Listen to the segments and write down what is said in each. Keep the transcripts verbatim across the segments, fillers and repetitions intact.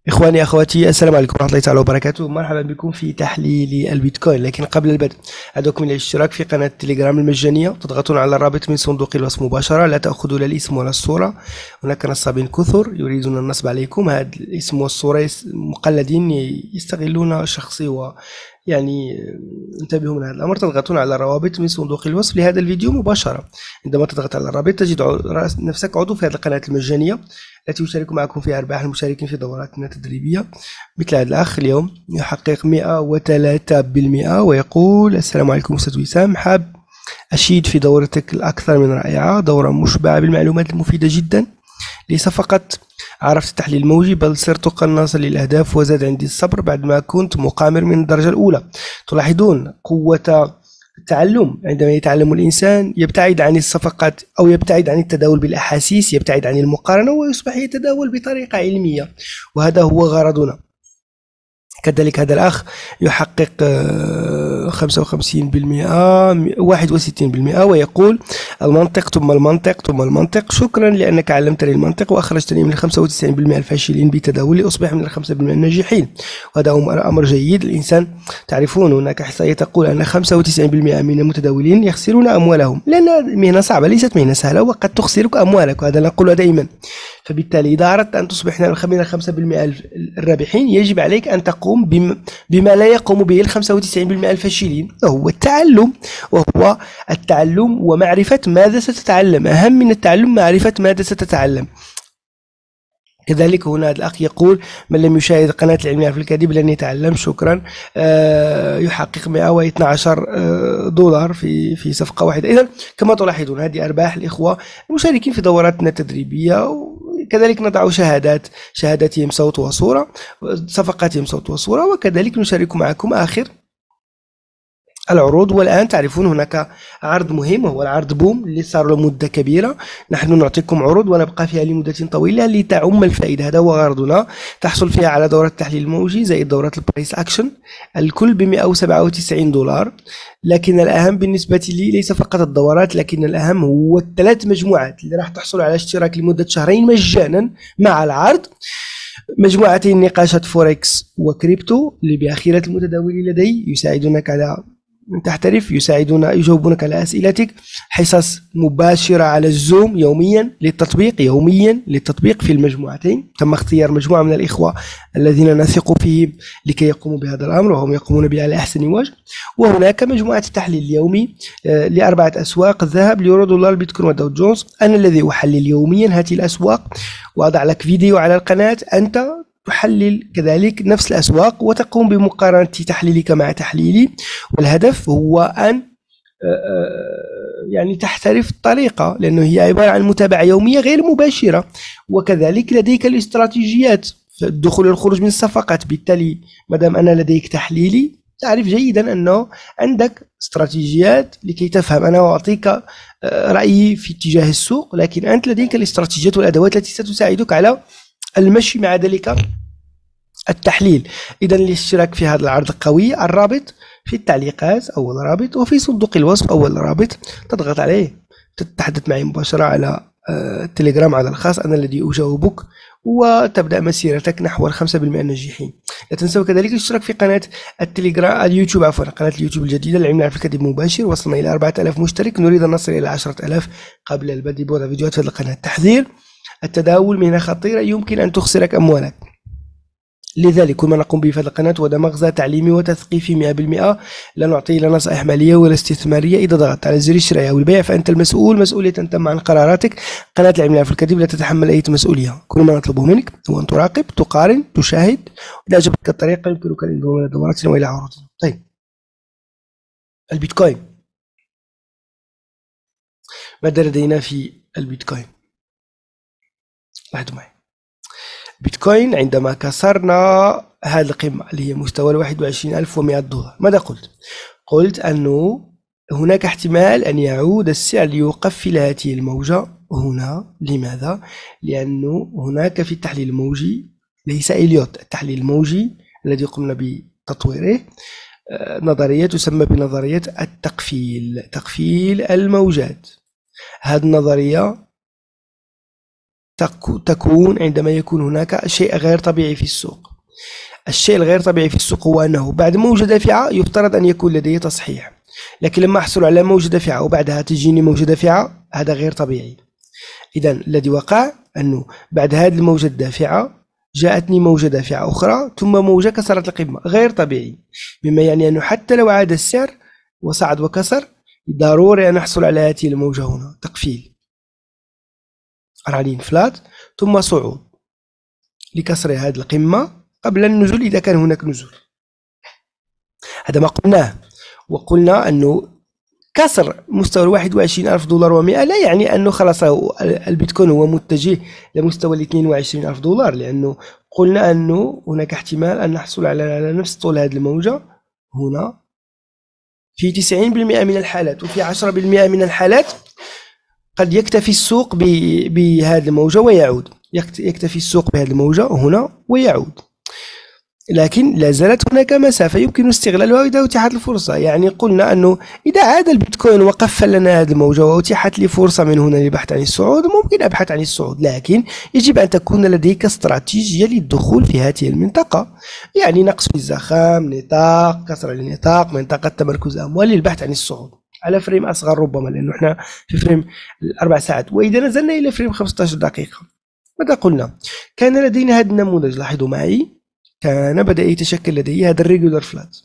إخواني أخواتي، السلام عليكم ورحمة الله تعالى وبركاته. مرحبا بكم في تحليل البيتكوين. لكن قبل البدء أدعوكم إلى الاشتراك في قناة التليجرام المجانية. تضغطون على الرابط من صندوق الوصف مباشرة. لا تأخذوا لا الاسم ولا الصورة. هناك نصابين كثر يريدون النصب عليكم. هذا الاسم والصورة مقلدين يستغلون شخصي و يعني انتبهوا من هذا الأمر. تضغطون على الروابط من صندوق الوصف لهذا الفيديو مباشرة. عندما تضغط على الرابط تجد نفسك عضو في هذه القناة المجانية التي يشارك معكم فيها أرباح المشاركين في دوراتنا التدريبية، مثل هذا الأخ اليوم يحقق مئة وثلاثة بالمئة ويقول: السلام عليكم أستاذ وسام، حاب أشيد في دورتك الأكثر من رائعة، دورة مشبعة بالمعلومات المفيدة جدا. ليس فقط عرفت التحليل الموجي بل صرت قناصا للأهداف وزاد عندي الصبر بعدما كنت مقامر من الدرجة الأولى. تلاحظون قوة التعلم. عندما يتعلم الإنسان يبتعد عن الصفقات أو يبتعد عن التداول بالأحاسيس، يبتعد عن المقارنة ويصبح يتداول بطريقة علمية، وهذا هو غرضنا. كذلك هذا الأخ يحقق خمسة وخمسين بالمئة واحد وستين بالمئة ويقول: المنطق ثم المنطق ثم المنطق، شكرا لأنك علمتني المنطق وأخرجتني من خمسة وتسعين بالمئة الفاشلين بتداولي لأصبح من الخمسة بالمئة الناجحين. وهذا أمر جيد. الإنسان تعرفون هناك إحصائية تقول أن خمسة وتسعين بالمئة من المتداولين يخسرون أموالهم، لأن مهنة صعبة ليست مهنة سهلة وقد تخسرك أموالك، وهذا نقوله دائما. فبالتالي إذا أردت أن تصبح من الخمسة بالمئة الرابحين يجب عليك أن تقوم بما لا يقوم به الخمسة وتسعين بالمئة الفاشلين، وهو التعلم وهو التعلم ومعرفة ماذا ستتعلم. أهم من التعلم معرفة ماذا ستتعلم. كذلك هنا الأخ يقول: من لم يشاهد قناة العلم يعرف الكذب لن يتعلم، شكرا. آه يحقق مئة واثني عشر دولار في في صفقة واحدة. إذا كما تلاحظون هذه أرباح الإخوة المشاركين في دوراتنا التدريبية. كذلك نضع شهادات شهاداتهم صوت وصورة، صفقاتهم صوت وصورة، وكذلك نشارك معكم آخر العروض. والآن تعرفون هناك عرض مهم وهو العرض بوم اللي صار له مدة كبيرة. نحن نعطيكم عروض ونبقى فيها لمدة طويلة لتعم الفائدة. هذا هو غرضنا. تحصل فيها على دورة التحليل الموجي زائد دورة البرايس أكشن، الكل ب مئة وسبعة وتسعين دولار. لكن الأهم بالنسبة لي ليس فقط الدورات، لكن الأهم هو الثلاث مجموعات اللي راح تحصل على اشتراك لمدة شهرين مجانا مع العرض. مجموعتين نقاشات فوركس وكريبتو اللي بأخيرة المتداولين لدي يساعدونك على أن تحترف، يساعدون يجاوبونك على أسئلتك. حصص مباشرة على الزوم يوميا للتطبيق يوميا للتطبيق في المجموعتين. تم اختيار مجموعة من الإخوة الذين نثق فيهم لكي يقوموا بهذا الأمر، وهم يقومون به على أحسن وجه. وهناك مجموعة التحليل اليومي لأربعة أسواق: الذهب، اليورو، دولار، البيتكوين، والداو جونز. أنا الذي أحلل يوميا هذه الأسواق وأضع لك فيديو على القناة. أنت تحلل كذلك نفس الأسواق وتقوم بمقارنة تحليلك مع تحليلي، والهدف هو أن يعني تحترف الطريقة، لأنه هي عبارة عن متابعة يومية غير مباشرة. وكذلك لديك الاستراتيجيات في الدخول والخروج من الصفقات. بالتالي مادام أنا لديك تحليلي تعرف جيدا أنه عندك استراتيجيات لكي تفهم. أنا أعطيك رأيي في اتجاه السوق، لكن أنت لديك الاستراتيجيات والأدوات التي ستساعدك على المشي مع ذلك التحليل. إذا الاشتراك في هذا العرض قوي. الرابط في التعليقات، أول رابط، وفي صندوق الوصف أول رابط. تضغط عليه تتحدث معي مباشرة على التليجرام على الخاص، أنا الذي أجاوبك، وتبدأ مسيرتك نحو الخمسة بالمئة الناجحين. لا تنسوا كذلك الاشتراك في قناة التليجرام اليوتيوب عفوا قناة اليوتيوب الجديدة العلم يعرف الكذب مباشر. وصلنا إلى أربعة آلاف مشترك، نريد أن نصل إلى عشرة آلاف قبل البدء بوضع فيديوهات في هذه القناة. تحذير: التداول مهنة خطيرة يمكن أن تخسرك أموالك. لذلك كل ما نقوم به في هذه القناة هو مغزى تعليمي وتثقيفي مئة بالمئة. لا نعطي لا نصائح مالية ولا استثمارية. إذا ضغطت على زر الشراء أو البيع فأنت المسؤول، مسؤولية تم عن قراراتك. قناة العلم يعرف الكذب لا تتحمل أي مسؤولية. كل ما نطلبه منك هو أن تراقب، تقارن، تشاهد. إذا عجبتك الطريقة يمكنك الانضمام إلى دوراتنا وإلى عروضنا. طيب، البيتكوين. ماذا لدينا في البيتكوين؟ لاحظوا معي. بيتكوين عندما كسرنا هذه القمة اللي هي مستوى واحد وعشرين ألف ومئة دولار، ماذا قلت؟ قلت أنه هناك احتمال أن يعود السعر ليقفل هذه الموجة هنا. لماذا؟ لأنه هناك في التحليل الموجي، ليس إليوت، التحليل الموجي الذي قمنا بتطويره، نظرية تسمى بنظرية التقفيل، تقفيل الموجات. هذه النظرية تكون عندما يكون هناك شيء غير طبيعي في السوق. الشيء الغير طبيعي في السوق هو أنه بعد موجة دافعة يفترض أن يكون لدي تصحيح، لكن لما أحصل على موجة دافعة وبعدها تجيني موجة دافعة هذا غير طبيعي. إذا الذي وقع أنه بعد هذه الموجة الدافعة جاءتني موجة دافعة أخرى ثم موجة كسرت القمة، غير طبيعي، مما يعني أنه حتى لو عاد السعر وصعد وكسر ضروري أن أحصل على هذه الموجة هنا تقفيل رالين فلات ثم صعود لكسر هذه القمة قبل النزول إذا كان هناك نزول. هذا ما قلناه، وقلنا أنه كسر مستوى واحد وعشرين ألف دولار ومئة لا يعني أنه خلاص البيتكوين هو متجه لمستوى اثنين وعشرين ألف دولار، لأنه قلنا أنه هناك احتمال أن نحصل على نفس طول هذه الموجة هنا في تسعين بالمئة من الحالات، وفي عشرة بالمئة من الحالات قد يكتفي السوق بهذه الموجة ويعود، يكتفي السوق بهذه الموجة هنا ويعود، لكن لا زالت هناك مسافة يمكن استغلالها إذا أتيحت الفرصة. يعني قلنا أنه إذا عاد البيتكوين وقفل لنا هذه الموجة وأتيحت لي فرصة من هنا للبحث عن الصعود ممكن أبحث عن الصعود، لكن يجب أن تكون لديك استراتيجية للدخول في هذه المنطقة، يعني نقص في الزخام، نطاق، كسر النطاق، منطقة تمركز أموال للبحث عن الصعود على فريم أصغر ربما، لأنه إحنا في فريم أربع ساعات. وإذا نزلنا إلى فريم خمسة عشر دقيقة ماذا قلنا؟ كان لدينا هذا النموذج، لاحظوا معي، كان بدأ يتشكل لدي هذا الريجولار فلات.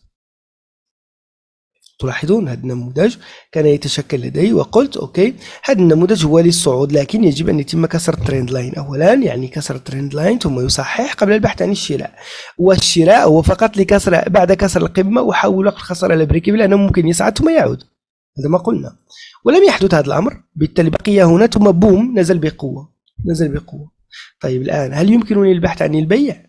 تلاحظون هذا النموذج كان يتشكل لدي، وقلت أوكي هذا النموذج هو للصعود، لكن يجب أن يتم كسر الترند لاين أولا، يعني كسر الترند لاين ثم يصحح قبل البحث عن الشراء، والشراء هو فقط لكسر بعد كسر القمة وحول وقت الخسارة إلى بريك إيفن، لأنه ممكن يصعد ثم يعود. هذا ما قلنا، ولم يحدث هذا الأمر، بالتالي بقي هنا ثم بوم نزل بقوة، نزل بقوة. طيب الآن هل يمكنني البحث عن البيع؟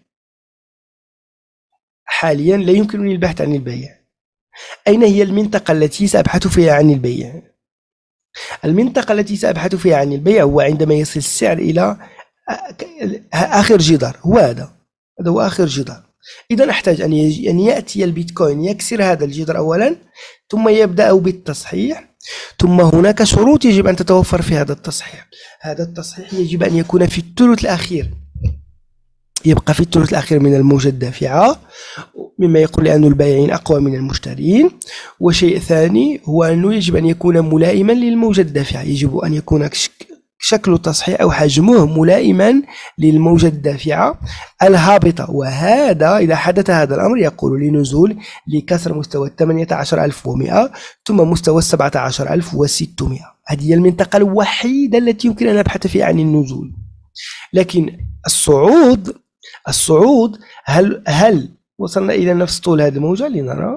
حاليا لا يمكنني البحث عن البيع. أين هي المنطقة التي سأبحث فيها عن البيع؟ المنطقة التي سأبحث فيها عن البيع هو عندما يصل السعر إلى آخر جدار، هو هذا، هذا هو آخر جدار. إذا أحتاج أن أن يأتي البيتكوين يكسر هذا الجدار أولا، ثم يبدأ بالتصحيح، ثم هناك شروط يجب أن تتوفر في هذا التصحيح. هذا التصحيح يجب أن يكون في الثلث الأخير، يبقى في الثلث الأخير من الموجة الدافعة، مما يقول أن البائعين أقوى من المشترين. وشيء ثاني هو أنه يجب أن يكون ملائما للموجة الدافعة، يجب أن يكون شكل التصحيح أو حجمه ملائما للموجة الدافعة الهابطة، وهذا إذا حدث هذا الأمر يقول لنزول لكسر مستوى ثمانية عشر ألف ومئة ثم مستوى سبعة عشر ألف وستمئة. هذه هي المنطقة الوحيدة التي يمكن أن نبحث فيها عن النزول. لكن الصعود الصعود هل هل وصلنا إلى نفس طول هذه الموجة؟ لنرى.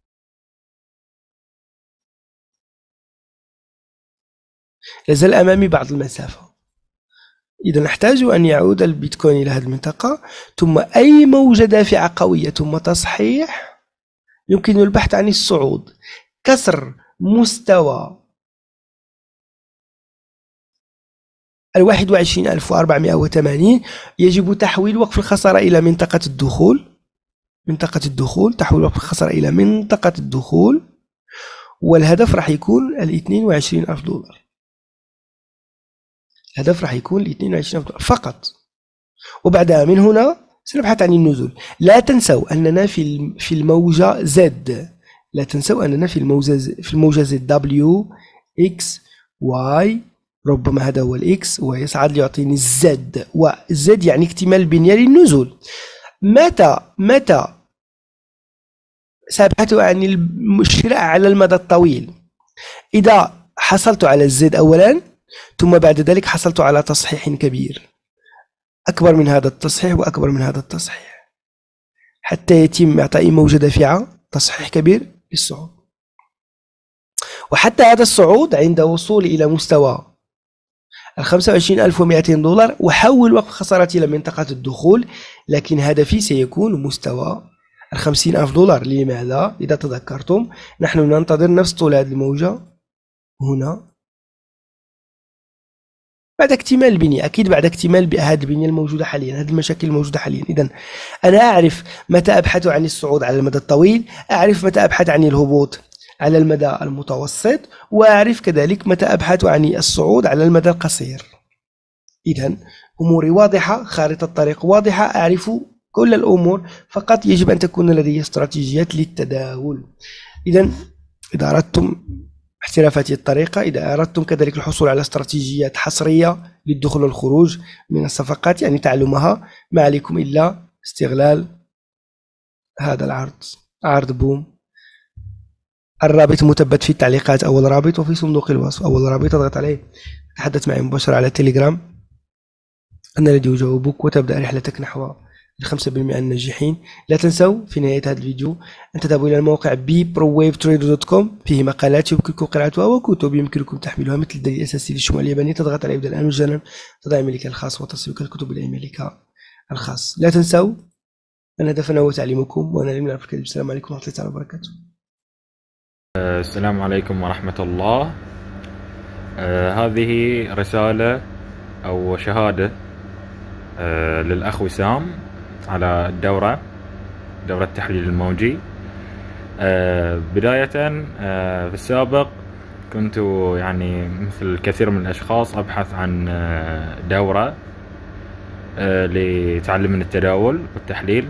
لازال أمامي بعض المسافة، إذا نحتاج أن يعود البيتكوين إلى هذه المنطقة ثم أي موجة دافعة قوية ثم تصحيح يمكن البحث عن الصعود. كسر مستوى الواحد وعشرين ألف وأربعمائة وثمانين يجب تحويل وقف الخسارة إلى منطقة الدخول، منطقة الدخول، تحويل وقف الخسارة إلى منطقة الدخول، والهدف راح يكون ال اثنين وعشرين ألف دولار. الهدف راح يكون ال اثنين وعشرين ألف دولار فقط، وبعدها من هنا سنبحث عن النزول. لا تنسوا أننا في في الموجة زد، لا تنسوا أننا في الموجة في الموجة زد دبليو إكس واي، ربما هذا هو الإكس ويصعد ليعطيني الزد، والزد يعني اكتمال البنية للنزول. متى متى سأبحث عن الشراء على المدى الطويل؟ إذا حصلت على الزد أولا ثم بعد ذلك حصلت على تصحيح كبير أكبر من هذا التصحيح وأكبر من هذا التصحيح حتى يتم إعطائي موجة دافعة، تصحيح كبير للصعود. وحتى هذا الصعود عند وصول إلى مستوى الخمسة وعشرين ألف ومئتين دولار وحول وقف خسارتي إلى منطقة الدخول، لكن هدفي سيكون مستوى الخمسين ألف دولار. لماذا؟ إذا تذكرتم نحن ننتظر نفس طول هذه الموجة هنا بعد اكتمال البنية، أكيد بعد اكتمال هذه البنية الموجودة حاليا، هذه المشاكل الموجودة حاليا. إذن أنا أعرف متى أبحث عن الصعود على المدى الطويل، أعرف متى أبحث عن الهبوط على المدى المتوسط، وأعرف كذلك متى أبحث عن الصعود على المدى القصير. إذن أموري واضحة، خارطة الطريق واضحة، أعرف كل الأمور، فقط يجب أن تكون لدي استراتيجيات للتداول. إذا إذا أردتم احتراف هذه الطريقة، إذا أردتم كذلك الحصول على استراتيجيات حصرية للدخول والخروج من الصفقات، يعني تعلمها، ما عليكم إلا استغلال هذا العرض، عرض بوم. الرابط مثبت في التعليقات، أول رابط، وفي صندوق الوصف أول رابط، اضغط عليه، تحدث معي مباشرة على تيليجرام، أنا الذي أجاوبك، وتبدأ رحلتك نحو الخمسة بالمئة الناجحين. لا تنسوا في نهاية هذا الفيديو أن تذهبوا إلى الموقع بي برو ويف تريدر دوت كوم، فيه مقالات يمكنكم قراءتها وكتب يمكنكم تحميلها مثل الدليل الأساسي للشمول الياباني. تضغط عليه، يبدأ الآن مجانا، تضع إيميلك الخاص وتصلك الكتب إلى إيميلك الخاص. لا تنسوا أن هدفنا هو تعليمكم، وأنا لمن أفريقيا. السلام عليكم ورحمة الله وبركاته. السلام عليكم ورحمة الله. آه هذه رسالة أو شهادة آه للأخ وسام على الدورة، دورة التحليل الموجي. آه بداية آه في السابق كنت يعني مثل كثير من الأشخاص أبحث عن آه دورة آه لتعلم التداول والتحليل،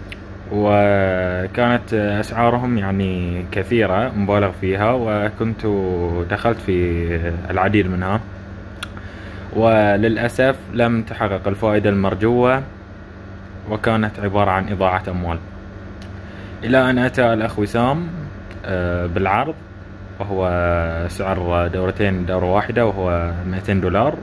وكانت أسعارهم يعني كثيرة مبالغ فيها، وكنت دخلت في العديد منها، وللأسف لم تحقق الفائدة المرجوة، وكانت عبارة عن إضاعة أموال. إلى أن أتى الأخ وسام بالعرض، وهو سعر دورتين دورة واحدة، وهو مئتين دولار،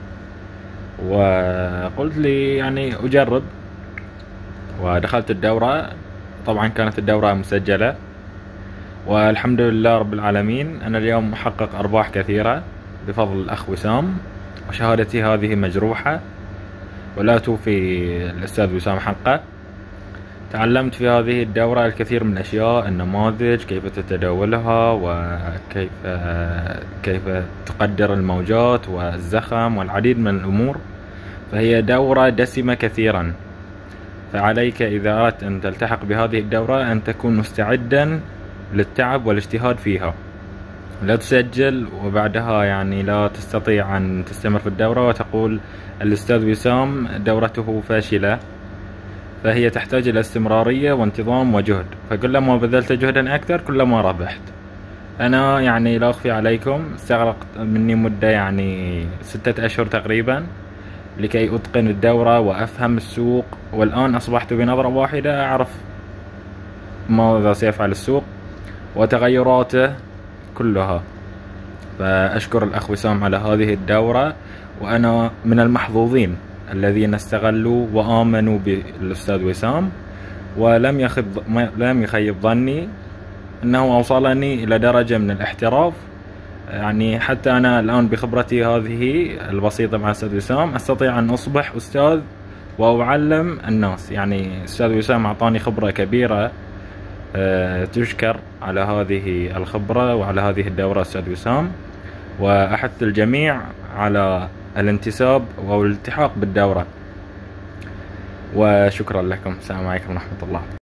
وقلت لي يعني أجرب، ودخلت الدورة. طبعا كانت الدورة مسجلة، والحمد لله رب العالمين أنا اليوم محقق أرباح كثيرة بفضل الأخ وسام، وشهادتي هذه مجروحة ولا توفي الأستاذ وسام حقه. تعلمت في هذه الدورة الكثير من الأشياء، النماذج كيف تتداولها، وكيف كيف تقدر الموجات والزخم والعديد من الأمور، فهي دورة دسمة كثيرا. فعليك إذا أردت أن تلتحق بهذه الدورة أن تكون مستعدا للتعب والاجتهاد فيها. لا تسجل وبعدها يعني لا تستطيع أن تستمر في الدورة وتقول الأستاذ وسام دورته فاشلة، فهي تحتاج إلى استمرارية وانتظام وجهد، فكلما بذلت جهدا أكثر كلما ربحت. أنا يعني لا أخفي عليكم استغرقت مني مدة يعني ستة أشهر تقريبا لكي أتقن الدورة وأفهم السوق، والآن أصبحت بنظرة واحدة أعرف ماذا سيفعل السوق وتغيراته كلها. فأشكر الأخ وسام على هذه الدورة، وأنا من المحظوظين الذين استغلوا وآمنوا بالأستاذ وسام، ولم يخيب لم يخيب ظني أنه أوصلني إلى درجة من الاحتراف. يعني حتى أنا الآن بخبرتي هذه البسيطة مع الأستاذ وسام أستطيع أن أصبح أستاذ وأعلم الناس. يعني الأستاذ وسام أعطاني خبرة كبيرة، أه تشكر على هذه الخبرة وعلى هذه الدورة أستاذ وسام، وأحث الجميع على الانتساب والالتحاق بالدورة. وشكرا لكم. السلام عليكم ورحمة الله.